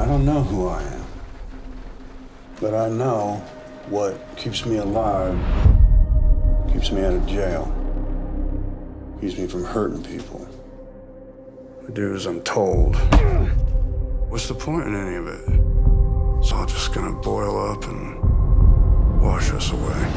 I don't know who I am, but I know what keeps me alive, keeps me out of jail, keeps me from hurting people. I do as I'm told. What's the point in any of it? It's all just gonna boil up and wash us away.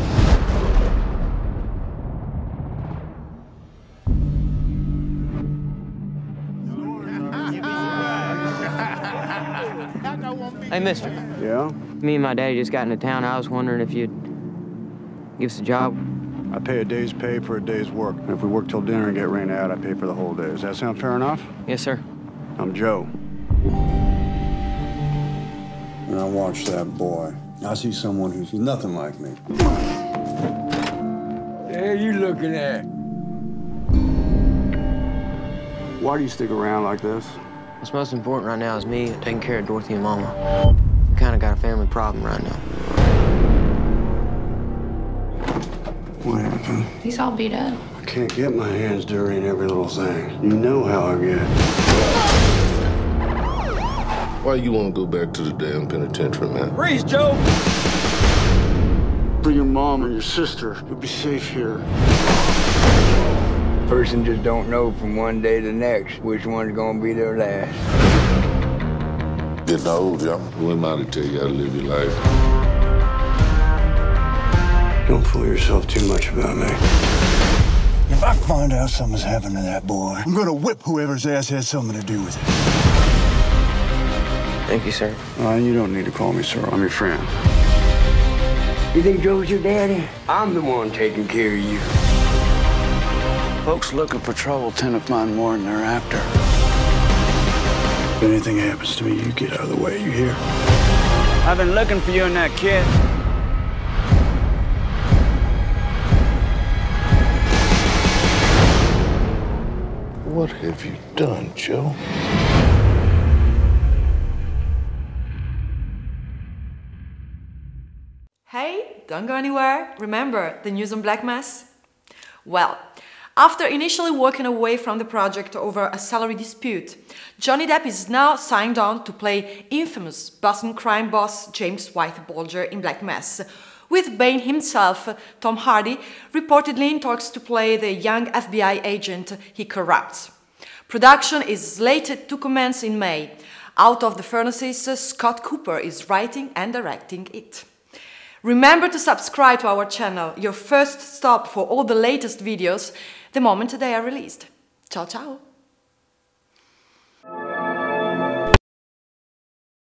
Hey, mister. Yeah? Me and my daddy just got into town. I was wondering if you'd give us a job. I pay a day's pay for a day's work. And if we work till dinner and get rained out, I pay for the whole day. Does that sound fair enough? Yes, sir. I'm Joe. And I watch that boy. I see someone who's nothing like me. The hell you looking at? Why do you stick around like this? What's most important right now is me taking care of Dorothy and Mama. We kind of got a family problem right now. What happened? He's all beat up. I can't get my hands dirty in every little thing. You know how I get. Why you want to go back to the damn penitentiary, man? Freeze, Joe! Bring your mom and your sister. You'll be safe here. Person just don't know from one day to the next which one's gonna be their last. Getting old, Joe. Who am I to tell you how to live your life? Don't fool yourself too much about me. If I find out something's happened to that boy, I'm gonna whip whoever's ass has something to do with it. Thank you, sir. You don't need to call me sir. I'm your friend. You think Joe's your daddy? I'm the one taking care of you. Folks looking for trouble tend to find more than they're after. If anything happens to me, you get out of the way, you hear? I've been looking for you and that kid. What have you done, Joe? Hey, don't go anywhere. Remember the news on Black Mass? Well, after initially walking away from the project over a salary dispute, Johnny Depp is now signed on to play infamous Boston crime boss James White Bulger in Black Mass, with Bane himself, Tom Hardy, reportedly in talks to play the young FBI agent he corrupts. Production is slated to commence in May. Out of the furnaces, Scott Cooper is writing and directing it. Remember to subscribe to our channel, your first stop for all the latest videos the moment they are released. Ciao, ciao!